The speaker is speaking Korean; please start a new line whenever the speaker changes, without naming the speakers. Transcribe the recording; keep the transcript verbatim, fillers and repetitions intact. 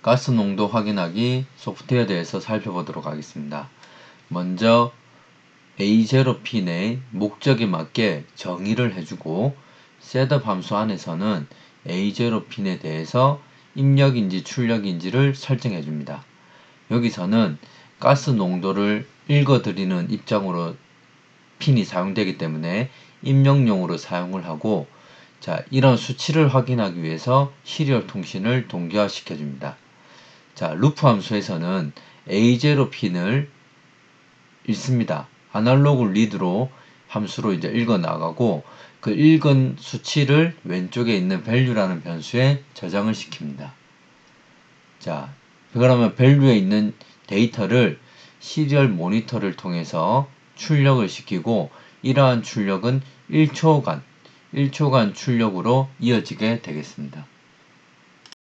가스 농도 확인하기 소프트웨어에 대해서 살펴보도록 하겠습니다. 먼저 에이 제로 핀의 목적에 맞게 정의를 해주고 셋업 함수 안에서는 에이 제로 핀에 대해서 입력인지 출력인지를 설정해 줍니다. 여기서는 가스 농도를 읽어드리는 입장으로 핀이 사용되기 때문에 입력용으로 사용을 하고, 자, 이런 수치를 확인하기 위해서 시리얼 통신을 동기화 시켜줍니다. 자, 루프 함수에서는 에이 제로 핀을 읽습니다. 아날로그 리드로 함수로 이제 읽어 나가고, 그 읽은 수치를 왼쪽에 있는 value라는 변수에 저장을 시킵니다. 자, 그러면 value에 있는 데이터를 시리얼 모니터를 통해서 출력을 시키고, 이러한 출력은 일 초간 일 초간 출력으로 이어지게 되겠습니다.